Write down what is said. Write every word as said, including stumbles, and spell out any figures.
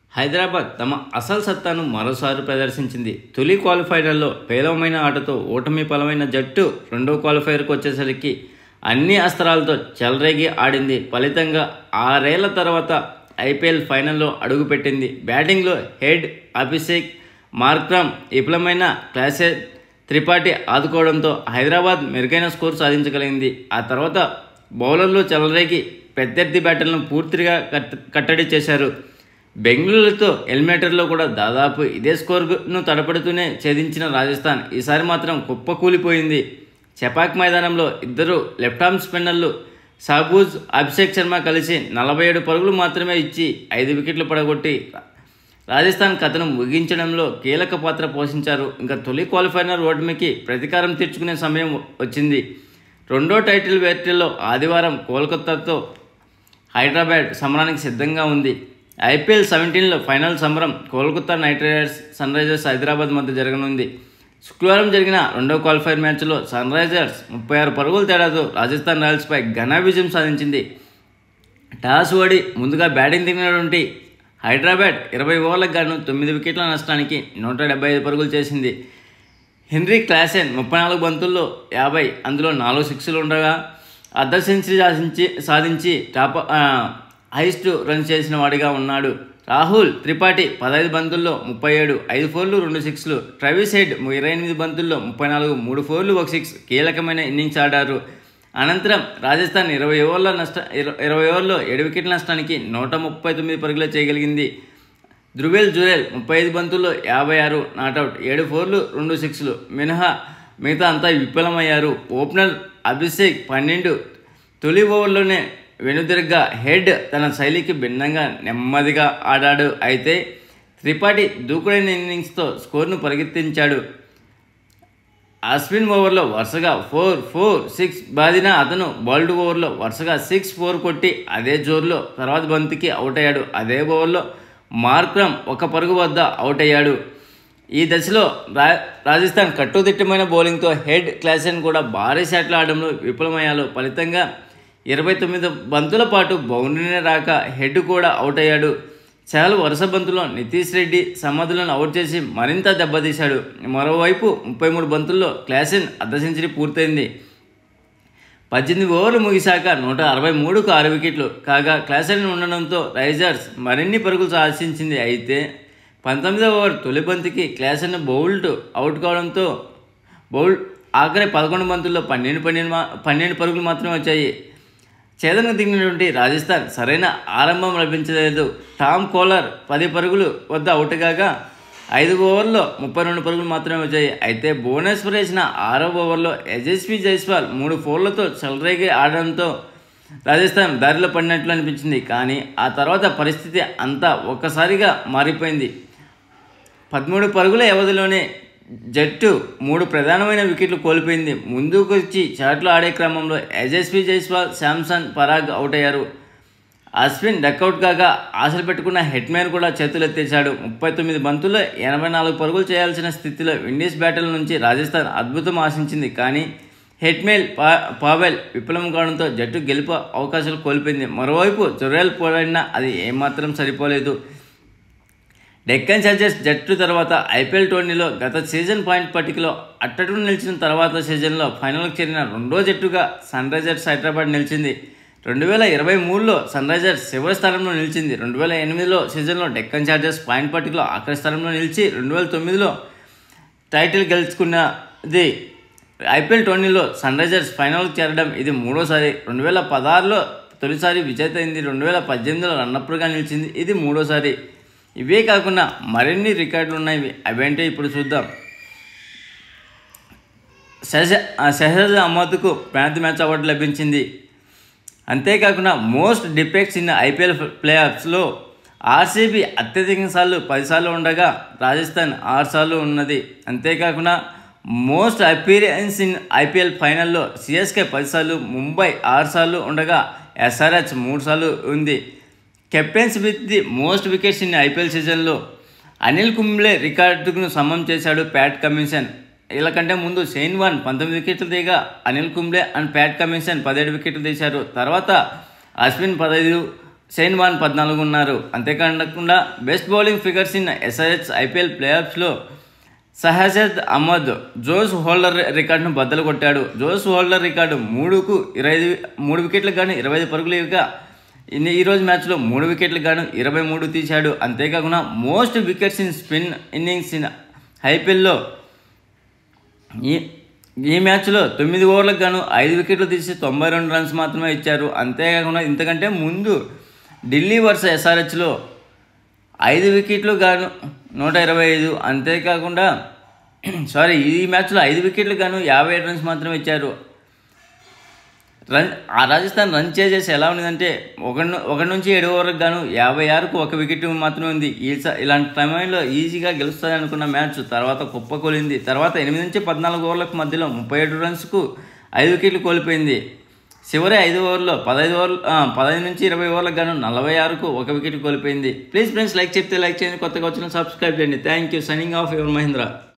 హైదరాబాద్ తమ అసలు సత్తాను మరోసారి ప్రదర్శించింది. తొలి క్వాలిఫైర్లలో పేలవమైన ఆటతో ఓటమి పాలైన జట్టు రెండో క్వాలిఫైర్కు వచ్చేసరికి అన్ని అస్త్రాలతో చెలరేగి ఆడింది. ఫలితంగా ఆరేళ్ల తర్వాత ఐపీఎల్ ఫైనల్లో అడుగుపెట్టింది. బ్యాటింగ్లో హెడ్ అభిషేక్ మార్క్రమ్ విఫలమైన క్లాసె త్రిపాఠి ఆదుకోవడంతో హైదరాబాద్ మెరుగైన స్కోర్ సాధించగలిగింది. ఆ తర్వాత బౌలర్లు చెలరేగి ప్రత్యర్థి బ్యాటర్లను పూర్తిగా కట్ కట్టడి చేశారు. బెంగళూరుతో ఎలిమినేటర్లో కూడా దాదాపు ఇదే స్కోర్ను తడపడుతూనే ఛేదించిన రాజస్థాన్ ఈసారి మాత్రం కుప్పకూలిపోయింది. చెపాక్ మైదానంలో ఇద్దరు లెఫ్ట్ ఆర్మ్ స్పిన్నర్లు షాబూజ్, అభిషేక్ శర్మ కలిసి నలభై ఏడు పరుగులు మాత్రమే ఇచ్చి ఐదు వికెట్లు పడగొట్టి రాజస్థాన్ కథను ముగించడంలో కీలక పాత్ర పోషించారు. ఇంకా తొలి క్వాలిఫైర్ ఓటమికి ప్రతీకారం తీర్చుకునే సమయం వచ్చింది. రెండో టైటిల్ వేటలో ఆదివారం కోల్కతాతో హైదరాబాద్ సమరానికి సిద్ధంగా ఉంది. ఐపీఎల్ సెవెంటీన్లో ఫైనల్ సమరం Kolkata knight riders, sunrisers Hyderabad మధ్య జరగనుంది. శుక్రవారం జరిగిన రెండో క్వాలిఫైర్ మ్యాచ్లో సన్ రైజర్స్ ముప్పై ఆరు పరుగుల తేడాతో రాజస్థాన్ రాయల్స్పై ఘన విజయం సాధించింది. టాస్ ఓడి ముందుగా బ్యాటింగ్ దిగినటువంటి హైదరాబాద్ ఇరవై ఓవర్లకు గాను తొమ్మిది వికెట్ల నష్టానికి నూట డెబ్బై ఐదు పరుగులు చేసింది. హెన్రీ క్లాసెన్ ముప్పై నాలుగు బంతుల్లో యాభై, అందులో నాలుగు సిక్స్లు ఉండగా అర్ధ సెంచరీ సాధించి సాధించి టాప్ హైయెస్ట్ రన్ చేసిన వాడిగా ఉన్నాడు. రాహుల్ త్రిపాఠి పదహైదు బంతుల్లో ముప్పై ఏడు, ఐదు ఫోర్లు రెండు సిక్స్లు. ట్రావిస్ హెడ్ ఇరవై ఎనిమిది బంతుల్లో ముప్పై నాలుగు, మూడు ఫోర్లు ఒక సిక్స్ కీలకమైన ఇన్నింగ్స్ ఆడారు. అనంతరం రాజస్థాన్ ఇరవై ఓవర్ల నష్ట ఇరవై ఓవర్లో ఏడు వికెట్ల నష్టానికి నూట ముప్పై తొమ్మిది పరుగులే చేయగలిగింది. ధ్రువేల్ జురేల్ ముప్పై ఐదు బంతుల్లో యాభై ఆరు, నాటౌట్, ఏడు ఫోర్లు రెండు సిక్స్లు మినహా మిగతా అంతా విఫలమయ్యారు. ఓపెనర్ అభిషేక్ పన్నెండు తొలి ఓవర్లోనే వెనుదిరగ్గా హెడ్ తన శైలికి భిన్నంగా నెమ్మదిగా ఆడాడు. అయితే త్రిపాఠి దూకుడైన ఇన్నింగ్స్తో స్కోర్ను పరిగెత్తించాడు. అశ్విన్ ఓవర్లో వరుసగా ఫోర్ ఫోర్ సిక్స్ బాదిన అతను బౌల్డ్ ఓవర్లో వరుసగా సిక్స్ ఫోర్ కొట్టి అదే జోరులో తర్వాత బంతికి అవుట్ అయ్యాడు. అదే ఓవర్లో మార్క్రమ్ ఒక పరుగు వద్ద అవుట్ అయ్యాడు. ఈ దశలో రా రాజస్థాన్ కట్టుదిట్టమైన బౌలింగ్తో హెడ్ క్లాసెన్ కూడా భారీ షాట్లు ఆడడంలో విఫలమయ్యారు. ఫలితంగా ఇరవై తొమ్మిది బంతుల పాటు బౌండరీనే రాక హెడ్ కూడా అవుట్ అయ్యాడు. చహల్ వరుస బంతుల్లో నితీష్ రెడ్డి సమాధులను అవుట్ చేసి మరింత దెబ్బతీశాడు. మరోవైపు ముప్పై మూడు బంతుల్లో క్లాసెన్ అర్ధ సెంచరీ పూర్తయింది. పద్దెనిమిది ఓవర్లు ముగిశాక నూట అరవై మూడుకు ఆరు వికెట్లు కాగా క్లాసెన్ ఉండడంతో రైజర్స్ మరిన్ని పరుగులు సాధించింది. అయితే పంతొమ్మిదవ ఓవర్ తొలి బంతికి క్లాసెన్ బౌల్డ్ అవుట్ కావడంతో బౌల్ ఆఖరి పదకొండు బంతుల్లో పన్నెండు పన్నెండు పన్నెండు పరుగులు మాత్రమే వచ్చాయి. ఛేదనకు దిగినటువంటి రాజస్థాన్ సరైన ఆరంభం లభించలేదు. టామ్ కోలర్ పది పరుగులు వద్ద అవుట్ కాగా ఐదు ఓవర్లో ముప్పై రెండు పరుగులు మాత్రమే వచ్చాయి. అయితే భువనేశ్వర్ వేసిన ఆరో ఓవర్లో యశస్వి జైస్వాల్ మూడు ఫోర్లతో చెలరేగి ఆడడంతో రాజస్థాన్ దారిలో పడినట్లు అనిపించింది. కానీ ఆ తర్వాత పరిస్థితి అంతా ఒక్కసారిగా మారిపోయింది. పదమూడు పరుగుల వ్యవధిలోనే జట్టు మూడు ప్రధానమైన వికెట్లు కోల్పోయింది. ముందుకు వచ్చి షాట్లు ఆడే క్రమంలో యశస్వి జైస్వాల్, శాంసన్, పరాగ్ అవుట్ అయ్యారు. అశ్విన్ డక్అవుట్ కాగా ఆశలు పెట్టుకున్న హెట్మ్యాన్ కూడా చేతులెత్తేశాడు. ముప్పై తొమ్మిది బంతుల్లో ఎనభై నాలుగు పరుగులు చేయాల్సిన స్థితిలో విండీస్ బ్యాటర్ల నుంచి రాజస్థాన్ అద్భుతం ఆశించింది. కానీ హెట్మేల్ పా పావెల్ విఫలం కావడంతో జట్టు గెలుపు అవకాశాలు కోల్పోయింది. మరోవైపు జురేల్ పోరాడినా అది ఏమాత్రం సరిపోలేదు. డెక్కన్ చార్జర్స్ జట్టు తర్వాత ఐపీఎల్ టోర్నీలో గత సీజన్ పాయింట్ పట్టికలో అట్టడుగు నిలిచిన తర్వాత సీజన్లో ఫైనల్కి చేరిన రెండో జట్టుగా సన్ రైజర్స్ హైదరాబాద్ నిలిచింది. రెండు వేల ఇరవై మూడులో సన్ రైజర్స్ చివరి స్థానంలో నిలిచింది. రెండు వేల ఎనిమిదిలో సీజన్లో డెక్కన్ చార్జర్స్ పాయింట్ పట్టికలో ఆఖరి స్థానంలో నిలిచి రెండు వేల తొమ్మిదిలో టైటిల్ గెలుచుకున్నది. ఐపీఎల్ టోర్నీలో సన్ రైజర్స్ ఫైనల్కి చేరడం ఇది మూడోసారి. రెండు వేల పదహారులో తొలిసారి విజేత అయింది. రెండు వేల పద్దెనిమిదిలో రన్నప్గా నిలిచింది. ఇది మూడోసారి. ఇవే కాకుండా మరిన్ని రికార్డులు ఉన్నాయి. అవేంటో ఇప్పుడు చూద్దాం. షహజ షహజాద్ అహ్మద్కు man of the match award లభించింది. అంతేకాకుండా మోస్ట్ డిఫెక్ట్స్ ఇన్ ఐపీఎల్ ప్లే ఆఫ్స్లో ఆర్సీబీ అత్యధిక సార్లు పదిసార్లు ఉండగా రాజస్థాన్ ఆరు సార్లు ఉన్నది. అంతేకాకుండా మోస్ట్ అపీరియన్స్ ఇన్ ఐపీఎల్ ఫైనల్లో సిఎస్కే పదిసార్లు, ముంబై ఆరు సార్లు ఉండగా ఎస్ఆర్హెచ్ మూడు సార్లు ఉంది. Captains with the most wickets in IPL సీజన్లో అనిల్ కుంబ్లే రికార్డును సమం చేశాడు ప్యాట్ కమిన్సన్. వీళ్ళకంటే ముందు షెయిన్ వార్న్ పంతొమ్మిది వికెట్లు దిగా అనిల్ కుంబ్లే అండ్ ప్యాట్ కమిన్సన్ పదిహేడు వికెట్లు తీశారు. తర్వాత అశ్విన్ పదహైదు, షైన్ వాన్ పద్నాలుగు ఉన్నారు. అంతేకాకుండా best bowling figures in SRH IPL ప్లేఆఫ్స్లో షహజద్ అహ్మద్ జోస్ హోల్డర్ రికార్డును బద్దలు కొట్టాడు. జోస్ హోల్డర్ రికార్డు మూడుకు ఇరవై ఐదు మూడు వికెట్లకు గాను ఇరవై ఐదు పరుగులు ఇవ్వగా ఈరోజు మ్యాచ్లో మూడు వికెట్లకు గాను ఇరవై మూడు తీశాడు. అంతేకాకుండా most wickets in spin innings in ఐపీఎల్లో ఈ ఈ మ్యాచ్లో తొమ్మిది ఓవర్లకు గాను ఐదు వికెట్లు తీసి తొంభై రెండు రన్స్ మాత్రమే ఇచ్చారు. అంతేకాకుండా ఇంతకంటే ముందు ఢిల్లీ వర్సెస్ ఎస్ఆర్హెచ్లో ఐదు వికెట్లు గాను నూట ఇరవై ఐదు అంతేకాకుండా సారీ ఈ మ్యాచ్లో ఐదు వికెట్లు గాను యాభై ఏడు రన్స్ మాత్రమే ఇచ్చారు. రన్ ఆ రాజస్థాన్ రన్ చేసేసి ఎలా ఉన్నదంటే ఒక ఒకటి నుంచి ఏడు ఓవర్లకు గాను యాభై ఆరుకు ఒక వికెట్ మాత్రమే ఉంది. ఈ ఇలాంటి సమయంలో ఈజీగా గెలుస్తుంది అనుకున్న మ్యాచ్ తర్వాత కుప్పకూలింది. తర్వాత ఎనిమిది నుంచి పద్నాలుగు ఓవర్లకు మధ్యలో ముప్పై ఏడు రన్స్కు ఐదు వికెట్లు కోల్పోయింది. చివరి ఐదు ఓవర్లో పదహైదు ఓవర్లు పదహైదు నుంచి ఇరవై ఓవర్లకు గాను నలభై ఆరుకు ఒక వికెట్ కోల్పోయింది. ప్లీజ్ ఫ్రెండ్స్ లైక్ చెప్తే లైక్ చేయండి, కొత్తగా వచ్చిన సబ్స్క్రైబ్ చేయండి. Thank you. Signing off your Mahindra.